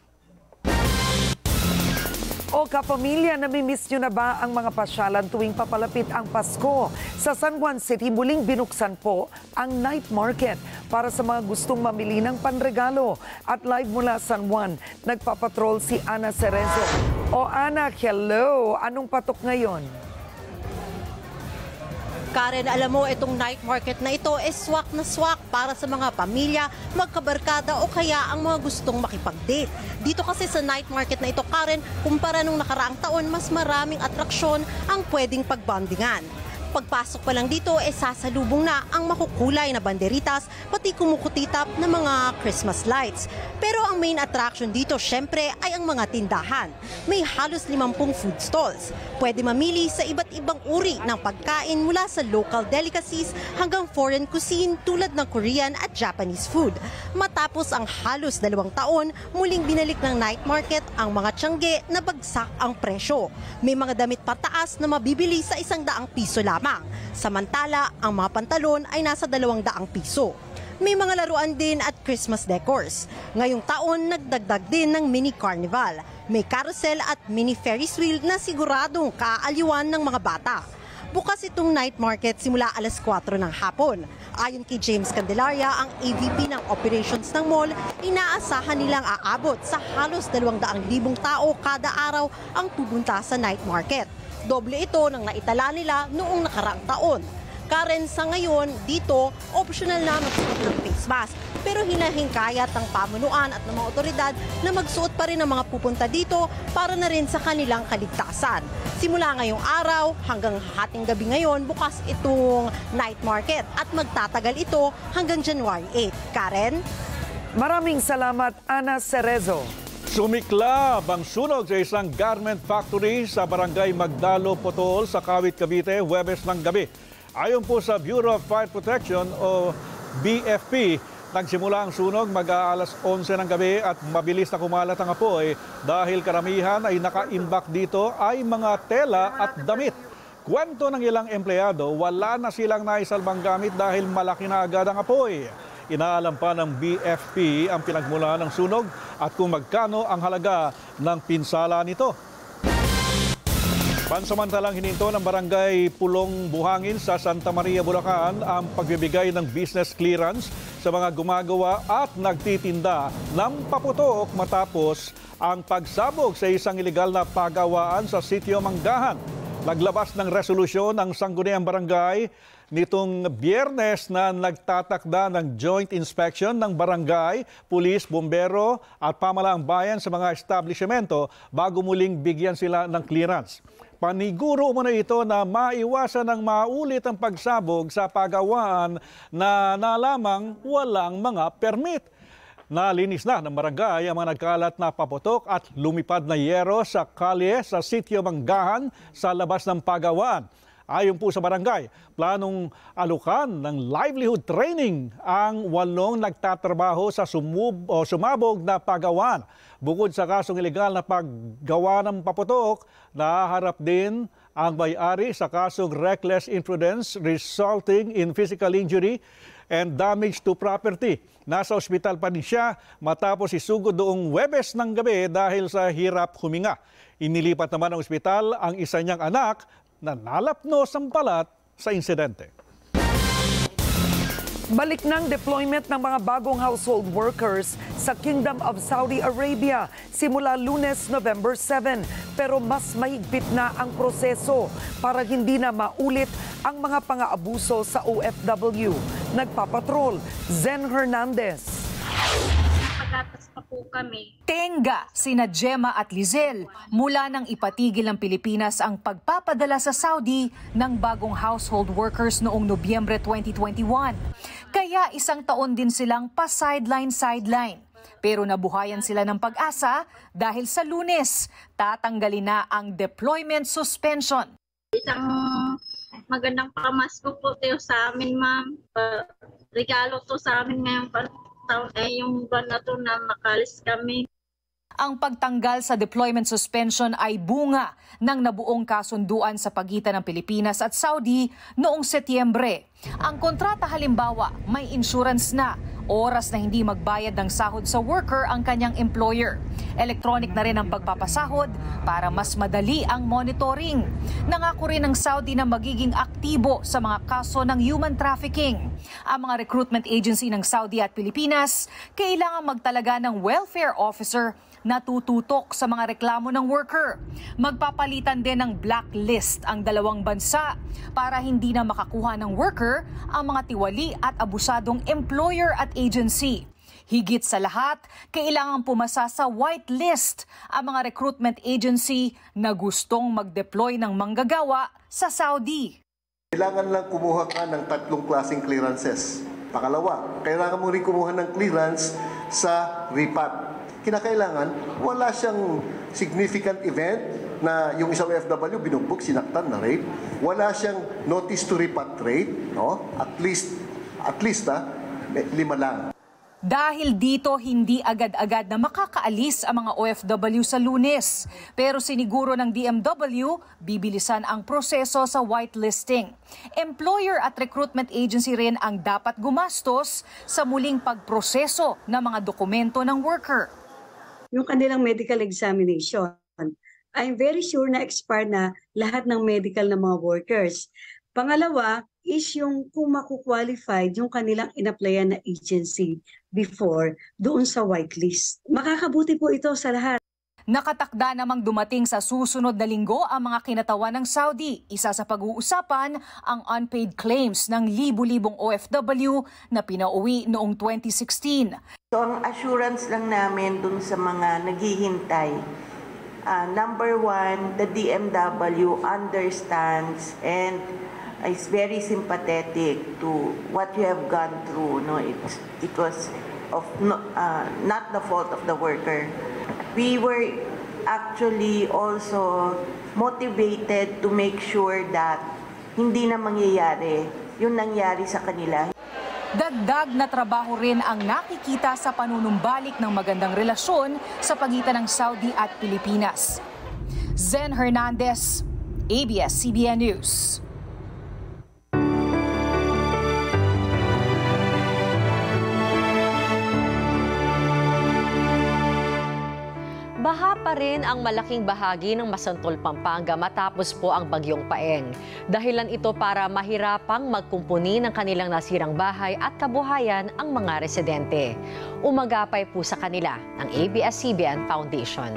O kapamilya, namimiss nyo na ba ang mga pasyalan tuwing papalapit ang Pasko? Sa San Juan City, muling binuksan po ang night market para sa mga gustong mamili ng panregalo. At live mula San Juan, nagpapatrol si Ana Cerezo. O anak, hello. Anong patok ngayon? Karen, alam mo, itong night market na ito ay swak na swak para sa mga pamilya, magkabarkada o kaya ang mga gustong makipag-date. Dito kasi sa night market na ito, Karen, kumpara nung nakaraang taon, mas maraming atraksyon ang pwedeng pagbandingan. Pagpasok pa lang dito, eh sasalubong na ang makukulay na banderitas pati kumukutitap na mga Christmas lights. Pero ang main attraction dito, syempre, ay ang mga tindahan. May halos limampung food stalls. Pwede mamili sa iba't ibang uri ng pagkain mula sa local delicacies hanggang foreign cuisine tulad ng Korean at Japanese food. Matapos ang halos dalawang taon, muling binalik ng night market ang mga tiyangge na bagsak ang presyo. May mga damit pataas na mabibili sa isang daang piso lamang. Samantala, ang mga pantalon ay nasa dalawang daang piso. May mga laruan din at Christmas decors. Ngayong taon, nagdagdag din ng mini carnival. May carousel at mini Ferris wheel na siguradong kaaliwan ng mga bata. Bukas itong night market simula alas kwatro ng hapon. Ayon kay James Candelaria, ang A V P ng operations ng mall, inaasahan nilang aabot sa halos dalawang daang libong tao kada araw ang pupunta sa night market. Doble ito ng naitala nila noong nakaraang taon. Karen, sa ngayon, dito, optional na magsuot ng face mask. Pero hinahingkayat ng pamunuan at ng mga otoridad na magsuot pa rin ng mga pupunta dito para na rin sa kanilang kaligtasan. Simula ngayong araw hanggang hating gabi ngayon, bukas itong night market at magtatagal ito hanggang January eighth. Karen? Maraming salamat, Ana Cerezo. Sumiklab ang sunog sa isang garment factory sa barangay Magdalo, Potol sa Kawit, Cavite, Huwebes ng gabi. Ayon po sa Bureau of Fire Protection o B F P, nagsimula ang sunog mag-aalas onse ng gabi at mabilis na kumalat ang apoy dahil karamihan ay nakaimbak dito ay mga tela at damit. Kwento ng ilang empleyado, wala na silang naisalbang gamit dahil malaki na agad ang apoy. Inaalam pa ng B F P ang pinagmulan ng sunog at kung magkano ang halaga ng pinsala nito. Pansamantalang hininto ng barangay Pulong Buhangin sa Santa Maria, Bulacan ang pagbibigay ng business clearance sa mga gumagawa at nagtitinda ng paputok matapos ang pagsabog sa isang ilegal na pagawaan sa sitio Manggahan. Naglabas ng resolusyon ang sangguniang barangay nitong Biyernes na nagtatakda ng joint inspection ng barangay, pulis, bombero at pamalaang bayan sa mga establishmento bago muling bigyan sila ng clearance. Paniguro mo na ito na maiwasan ng maulit ang pagsabog sa pagawaan na nalamang walang mga permit. Nalinis na ng barangay ang mga nagkalat na paputok at lumipad na yero sa kalye sa sitio Manggahan sa labas ng pagawaan. Ayon po sa barangay, planong alukan ng livelihood training ang walong nagtatrabaho sa sumub o sumabog na pagawaan. Bukod sa kasong ilegal na paggawa ng paputok, nahaharap din ang may-ari sa kasong reckless imprudence resulting in physical injury and damage to property. Nasa ospital pa din siya matapos isugod doong Huwebes ng gabi dahil sa hirap huminga. Inilipat naman ng ospital ang isa niyang anak na nalapno sampalat sa insidente. Balik ng deployment ng mga bagong household workers sa Kingdom of Saudi Arabia simula Lunes, November seven. Pero mas mahigpit na ang proseso para hindi na maulit ang mga pang-aabuso sa O F W. Nagpapatrol, Zen Hernandez. Pagatas pa po kami. Tenga sina Gemma at Lizel mula nang ipatigil ng Pilipinas ang pagpapadala sa Saudi ng bagong household workers noong Nobyembre twenty twenty-one. Kaya isang taon din silang pa-sideline-sideline. Pero nabuhayan sila ng pag-asa dahil sa Lunes, tatanggalin na ang deployment suspension. Isang magandang pamasko po tayo sa amin, ma'am. Uh, regalo to sa amin ngayong eh, yung buwan na to na makalis kami. Ang pagtanggal sa deployment suspension ay bunga ng nabuong kasunduan sa pagitan ng Pilipinas at Saudi noong Setyembre. Ang kontrata halimbawa, may insurance na, oras na hindi magbayad ng sahod sa worker ang kanyang employer. Electronic na rin ang pagpapasahod para mas madali ang monitoring. Nangako rin ng Saudi na magiging aktibo sa mga kaso ng human trafficking. Ang mga recruitment agency ng Saudi at Pilipinas kailangan magtalaga ng welfare officer natututok sa mga reklamo ng worker. Magpapalitan din ng blacklist ang dalawang bansa para hindi na makakuha ng worker ang mga tiwali at abusadong employer at agency. Higit sa lahat, kailangang pumasa sa whitelist ang mga recruitment agency na gustong mag-deploy ng manggagawa sa Saudi. Kailangan lang kumuha ka ng tatlong klaseng clearances. Pangalawa, kailangan mo rin kumuha ng clearance sa repat. Kinakailangan, wala siyang significant event na yung isang O F W binugbog, sinaktan na rape. Wala siyang notice to repatriate, no? At least, at least ha, lima lang. Dahil dito, hindi agad-agad na makakaalis ang mga O F W sa Lunes. Pero siniguro ng D M W, bibilisan ang proseso sa whitelisting. Employer at recruitment agency rin ang dapat gumastos sa muling pagproseso ng mga dokumento ng worker. Yung kanilang medical examination, I'm very sure na expired na lahat ng medical ng mga workers. Pangalawa is yung kung makukwalified yung kanilang in-applyan na agency before doon sa whitelist. Makakabuti po ito sa lahat. Nakatakda namang dumating sa susunod na linggo ang mga kinatawan ng Saudi. Isa sa pag-uusapan ang unpaid claims ng libu-libong O F W na pinauwi noong twenty sixteen. So ang assurance lang namin dun sa mga naghihintay, uh, number one, the D M W understands and is very sympathetic to what you have gone through. No, it it was of no, uh, not the fault of the worker. We were actually also motivated to make sure that hindi na mangyayari yung nangyari sa kanila. Dagdag na trabaho rin ang nakikita sa panunumbalik ng magandang relasyon sa pagitan ng Saudi at Pilipinas. Zen Hernandez, A B S C B N News. Baha pa rin ang malaking bahagi ng Masantol, Pampanga matapos po ang bagyong Paeng. Dahilan ito para mahirapang magkumpuni ng kanilang nasirang bahay at kabuhayan ang mga residente. Umagapay po sa kanila ang A B S C B N Foundation.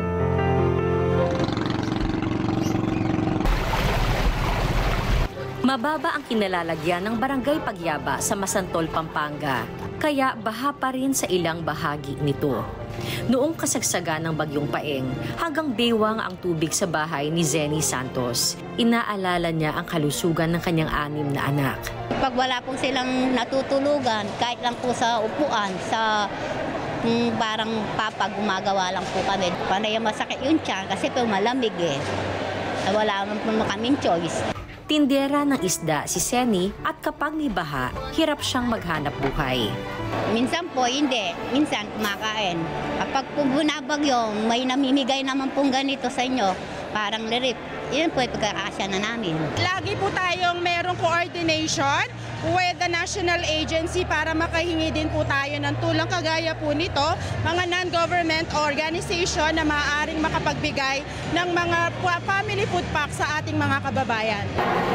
Mababa ang kinalalagyan ng Barangay Pagyaba sa Masantol, Pampanga, kaya baha pa rin sa ilang bahagi nito. Noong kasagsagan ng bagyong Paeng, hanggang bewang ang tubig sa bahay ni Zenny Santos. Inaalala niya ang kalusugan ng kanyang anim na anak. Pag wala po silang natutulugan, kahit lang po sa upuan, sa mm, parang papa, gumagawa lang po kami. Panay masakit yung tiyan kasi po malamig eh. Wala naman po kaming choice. Tindera ng isda si Senny at kapag may baha, hirap siyang maghanap buhay. Minsan po hindi, minsan kumakain. Kapag po bunabagyo, may namimigay naman pong ganito sa inyo, parang lirip. Yun po ay pagkakasya na namin. Lagi po tayong merong coordination with the national agency para makahingi din po tayo ng tulong kagaya po nito, mga non-government organization na maaaring makapagbigay ng mga family food pack sa ating mga kababayan.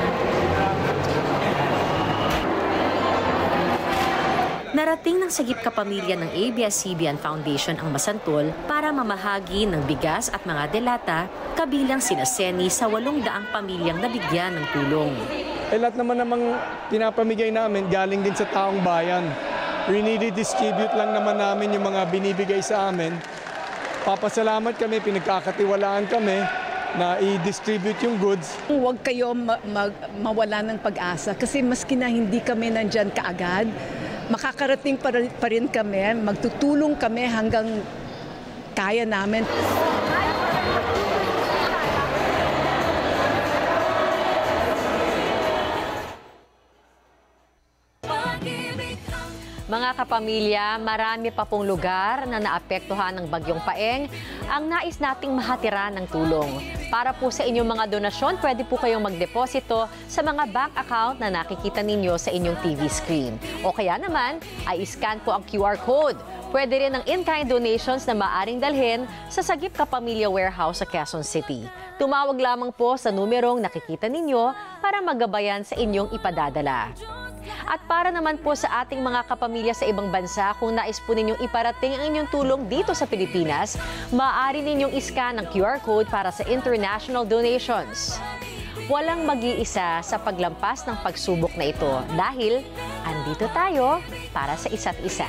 Narating ng sagip kapamilya ng A B S C B N Foundation ang Masantol para mamahagi ng bigas at mga delata kabilang sina Senny sa walong daang pamilyang nabigyan ng tulong. Eh, lahat naman namang pinapamigay namin galing din sa taong bayan. Rinidi-distribute lang naman namin yung mga binibigay sa amin. Papasalamat kami, pinagkakatiwalaan kami na i-distribute yung goods. Huwag kayo ma ma mawala ng pag-asa kasi maski na hindi kami nandyan kaagad, makakarating pa rin, pa rin kami, magtutulong kami hanggang kaya namin. Mga kapamilya, marami pa pong lugar na naapektuhan ng bagyong Paeng ang nais nating mahatiran ng tulong. Para po sa inyong mga donasyon, pwede po kayong magdeposito sa mga bank account na nakikita ninyo sa inyong T V screen. O kaya naman, ay iscan po ang Q R code. Pwede rin ang in-kind donations na maaring dalhin sa Sagip Kapamilya Warehouse sa Quezon City. Tumawag lamang po sa numerong nakikita ninyo para magabayan sa inyong ipadadala. At para naman po sa ating mga kapamilya sa ibang bansa, kung nais po ninyong iparating ang inyong tulong dito sa Pilipinas, maaari ninyong iscan ang Q R code para sa international donations. Walang mag-iisa sa paglampas ng pagsubok na ito dahil andito tayo para sa isa't isa.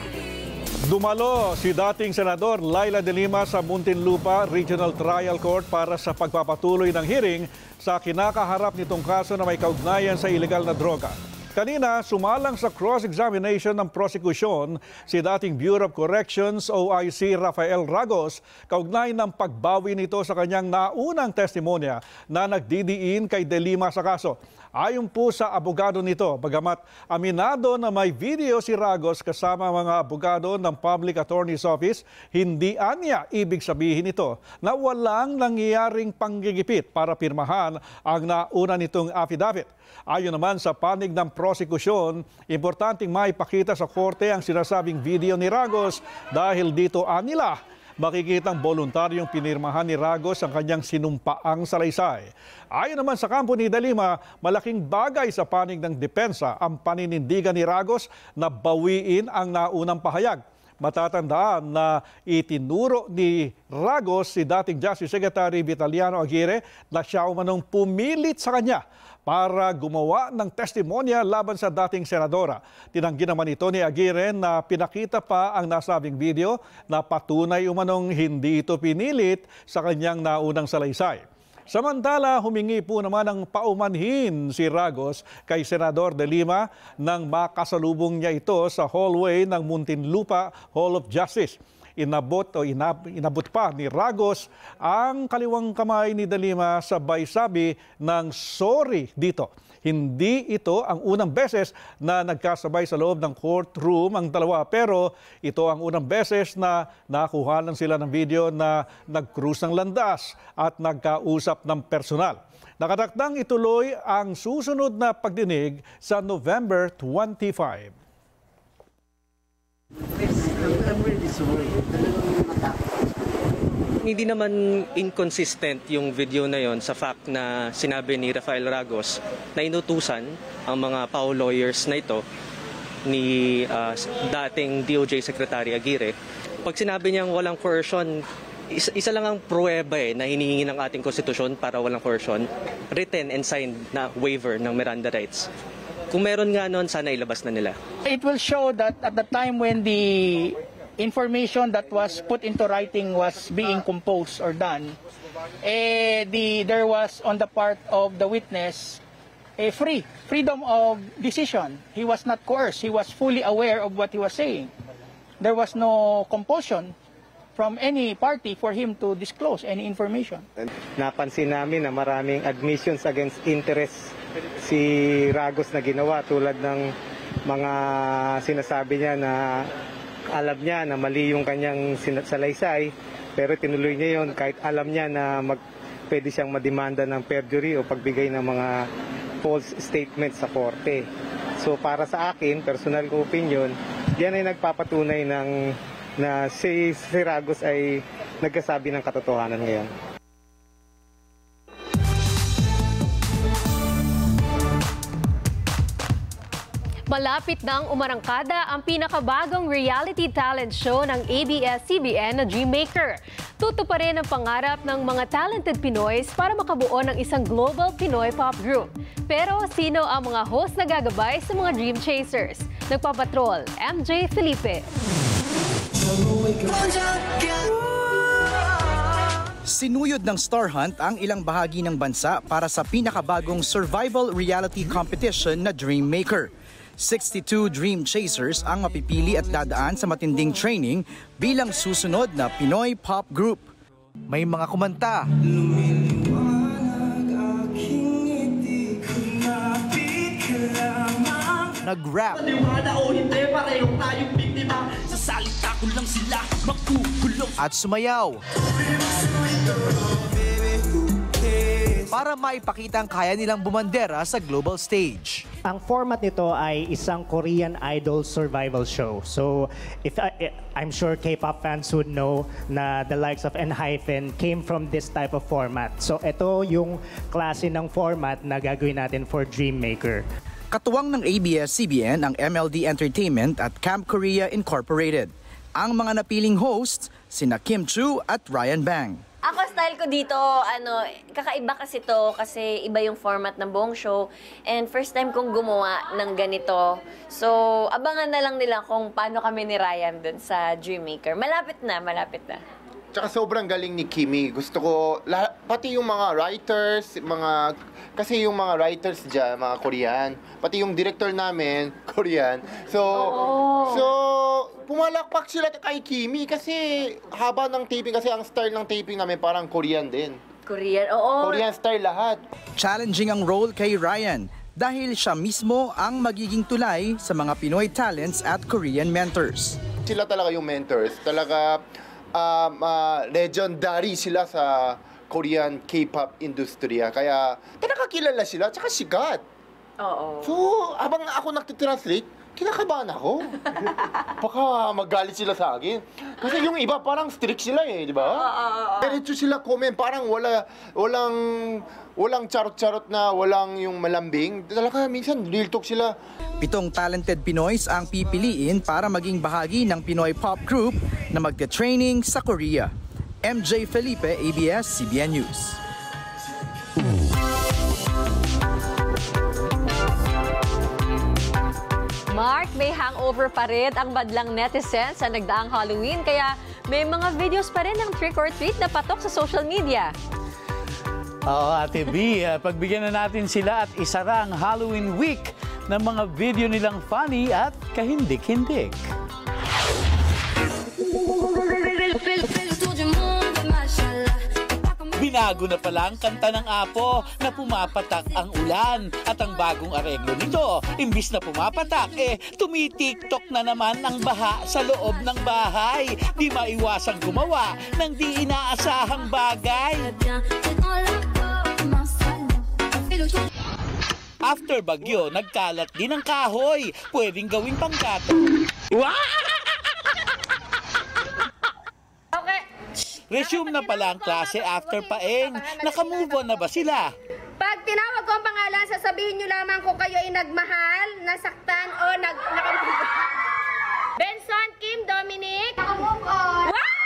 Dumalo si dating Senador Laila de Lima sa Muntinlupa Regional Trial Court para sa pagpapatuloy ng hearing sa kinakaharap nitong kaso na may kaugnayan sa ilegal na droga. Kanina, sumalang sa cross-examination ng prosekusyon si dating Bureau of Corrections o I C Rafael Ragos kaugnay ng pagbawi nito sa kanyang naunang testimonya na nagdidiin kay De Lima sa kaso. Ayon po sa abogado nito, bagamat aminado na may video si Ragos kasama mga abogado ng Public Attorney's Office, hindi anya ibig sabihin ito na walang nangyayaring panggigipit para pirmahan ang nauna nitong affidavit. Ayon naman sa panig ng prosekusyon, importanteng maipakita sa korte ang sinasabing video ni Ragos dahil dito anila makikitang voluntaryong pinirmahan ni Ragos ang kanyang sinumpaang salaysay. Ayon naman sa kampo ni De Lima, malaking bagay sa panig ng depensa ang paninindigan ni Ragos na bawiin ang naunang pahayag. Matatandaan na itinuro ni Ragos si dating Justice Secretary Vitaliano Aguirre na siya umanong pumilit sa kanya para gumawa ng testimonya laban sa dating senadora. Tinanggi naman ito ni Aguirre na pinakita pa ang nasabing video na patunay umanong hindi ito pinilit sa kanyang naunang salaysay. Samantala, humingi po naman ng paumanhin si Ragos kay Senador De Lima nang makasalubong niya ito sa hallway ng Muntinlupa Hall of Justice. Inabot o inab, inabot pa ni Ragos ang kaliwang kamay ni De Lima sabay sabi ng sorry dito. Hindi ito ang unang beses na nagkasabay sa loob ng courtroom ang dalawa, pero ito ang unang beses na nakuhanan sila ng video na nag-cruise ng landas at nagkausap ng personal. Nakatakdang ituloy ang susunod na pagdinig sa November twenty-fifth. Hindi naman inconsistent yung video na yon sa fact na sinabi ni Rafael Ragos na inutusan ang mga P A O lawyers na ito ni uh, dating D O J Secretary Aguirre. Pag sinabi niyang walang coercion, isa, isa lang ang pruweba eh, na hinihingi ng ating konstitusyon para walang coercion, written and signed na waiver ng Miranda rights. Kung meron nga noon, sana ilabas na nila. It will show that at the time when the information that was put into writing was being composed or done, eh, the, there was on the part of the witness a free freedom of decision. He was not coerced. He was fully aware of what he was saying. There was no compulsion from any party for him to disclose any information. Napansin namin na maraming admissions against interest si Ragos na ginawa, tulad ng mga sinasabi niya na alam niya na mali yung kanyang salaysay, pero tinuloy niya yon kahit alam niya na mag, pwede siyang mademanda ng perjury o pagbigay ng mga false statements sa korte. So para sa akin, personal ko opinion, yan ay nagpapatunay ng na si, si Ragos ay nagkasabi ng katotohanan ngayon. Malapit nang umarangkada ang pinakabagong reality talent show ng A B S C B N na Dream Maker. Tutuparin ang pangarap ng mga talented Pinoys para makabuo ng isang global Pinoy pop group. Pero sino ang mga host na gagabay sa mga Dream Chasers? Nagpapatrol, M J Felipe. Sinuyod ng Star Hunt ang ilang bahagi ng bansa para sa pinakabagong survival reality competition na Dream Maker. sixty-two Dream Chasers ang mapipili at dadaan sa matinding training bilang susunod na Pinoy pop group. May mga kumanta, nag-rap, at sumayaw para maipakita ang kaya nilang bumandera sa global stage. Ang format nito ay isang Korean idol survival show. So, if I, I'm sure K-pop fans would know na the likes of Enhypen came from this type of format. So, ito yung klase ng format na gagawin natin for Dream Maker. Katuwang ng A B S C B N ang M L D Entertainment at Camp Korea Incorporated. Ang mga napiling hosts, sina Kim Chu at Ryan Bang. Ako, style ko dito, ano, kakaiba kasi to kasi iba yung format ng buong show. And first time kong gumawa ng ganito. So, abangan na lang nila kung paano kami ni Ryan dun sa Dreammaker. Malapit na, malapit na. Tsaka sobrang galing ni Kimi. Gusto ko, lahat, pati yung mga writers, mga, kasi yung mga writers dyan, mga Korean, pati yung director namin, Korean. So, oh. so, pumalakpak sila kay Kimi kasi haba ng taping, kasi ang style ng taping namin parang Korean din. Korean, oo. Korean style lahat. Challenging ang role kay Ryan dahil siya mismo ang magiging tulay sa mga Pinoy talents at Korean mentors. Sila talaga yung mentors. Talaga, Um, uh, legendary sila sa Korean K-pop industriya. Kaya nakakilala sila, tsaka sikat. Oo. So, habang ako nagtitranslate, kinakabahan ako. Baka magalit sila sa akin. Kasi yung iba parang strict sila eh, di ba? Diretso sila comment, parang wala, walang, walang charot-charot na, walang yung malambing. Talaga minsan real talk sila. Pitong talented Pinoys ang pipiliin para maging bahagi ng Pinoy pop group na magte-training sa Korea. M J Felipe, A B S C B N News. Mark, may hangover pa rin ang badlang netizens sa nagdaang Halloween, kaya may mga videos pa rin ng trick or treat na patok sa social media. Oo, Ate B, pagbigyan na natin sila at isara ang Halloween week ng mga video nilang funny at kahindik-hindik. Binago na pala ang kanta ng Apo na pumapatak ang ulan at ang bagong areglo nito. Imbis na pumapatak, eh tumitiktok na naman ang baha sa loob ng bahay. Di maiwasang gumawa ng di inaasahang bagay. After bagyo, nagkalat din ang kahoy. Pwedeng gawing panggato. Okay. Resume na pala ang klase after paeng. Naka-move on na ba sila? Pag tinawag ko ang pangalan, sasabihin nyo lamang kung kayo ay nagmahal, nasaktan, o nag nakamove on. Benson, Kim, Dominic. Nakamove on.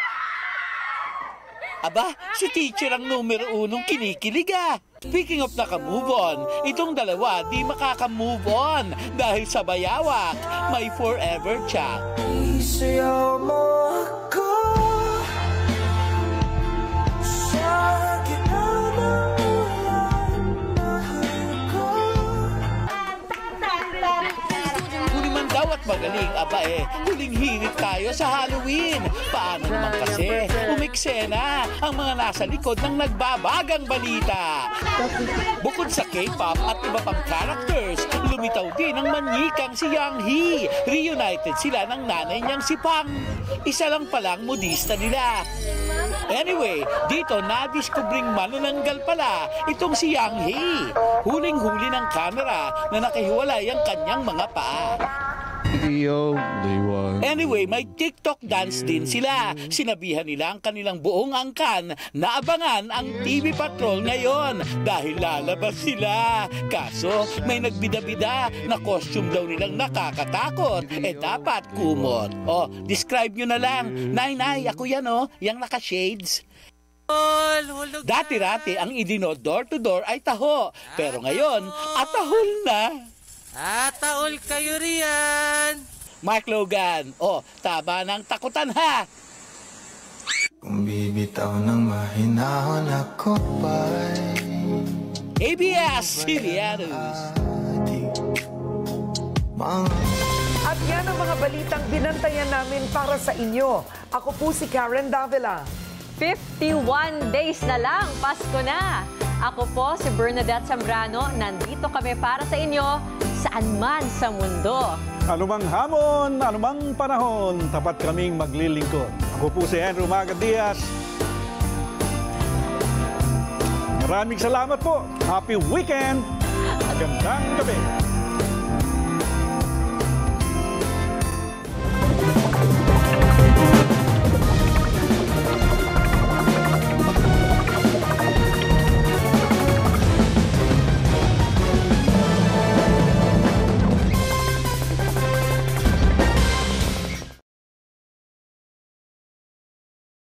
Aba, si teacher ang numero unong kinikilig ah. Speaking of naka-move on, itong dalawa di makaka-move on dahil sa bayawak, may forever chat. Isayaw mo ako sa gitna ng ulan, mahal ko. Huli man daw at magaling, aba eh, huling hirit tayo sa Halloween. Paano naman kasi umiksena ang mga nasa likod ng nagbabagang balita. Bukod sa K-pop at iba pang characters, lumitaw din ang manyikang si Yang Hee. Reunited sila ng nanay niyang si Pang. Isa lang palang modista nila. Anyway, dito nadiskubring manunanggal pala itong si Yang Hee. Huling-huli ng kamera na nakahiwalay ang kanyang mga paa. Anyway, may TikTok dance din sila. Sinabihan nila ang kanilang buong angkan na abangan ang T V Patrol ngayon dahil lalabas sila. Kaso may nagbida-bida na costume daw nilang nakakatakot. Eh dapat kumot. O, describe nyo na lang. Nay, nay, ako yan o. Yang naka-shades. Dati-rati ang idino door-to-door ay taho. Pero ngayon, atahol na. Ataol kayo riyan. Mark Logan, oh, tama ng takutan ha. Kung bibitaw ng mahinahon ako pa'y A B S C B N News. At yan ang mga balitang binantayan namin para sa inyo. Ako po si Karen Davila. fifty-one days na lang, Pasko na. Ako po si Bernadette Zambrano. Nandito kami para sa inyo saan man sa mundo. Anumang hamon, anumang panahon, tapat kaming maglilingkod. Ako po si Henry Umaga Diaz. Maraming salamat po. Happy weekend. Magandang gabi.